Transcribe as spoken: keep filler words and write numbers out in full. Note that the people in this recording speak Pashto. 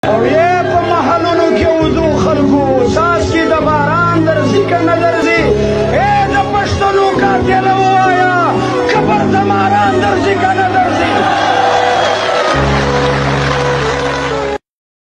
او یې په محلونو کې وضو خلکو څاڅکي د باران درځي که نه درځي ای د پښتنو قاتله ووایه قبر ته ماران درځي که نه